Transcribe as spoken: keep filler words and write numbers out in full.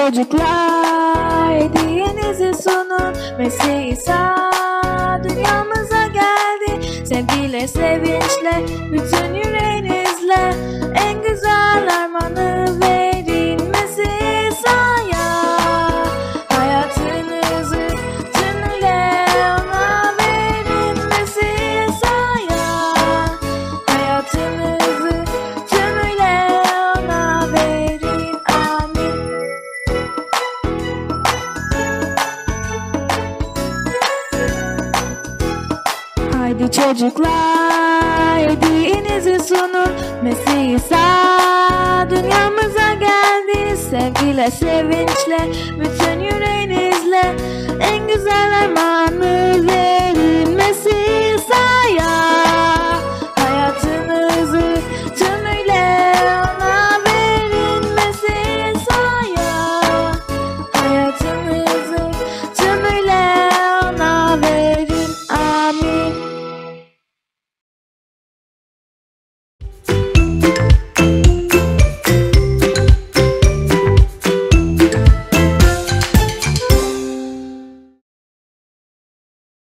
çocuklar, hediyenizi sunun. Mesih İsa dünyamıza geldi. Sevgiyle, sevinçle, bütün yüreğinizle en güzel armağanı verin Mesih İsa'ya. Hayatınızı tümüyle ona verin Mesih İsa'ya. Hayatınızı tümüyle ona verin. Amin. Haydi çocuklar, hediyenizi sunun. Mesih İsa dünyamıza geldi. Sevgiyle, sevinçle, bütün yüreğinizle en güzel armağanı verin.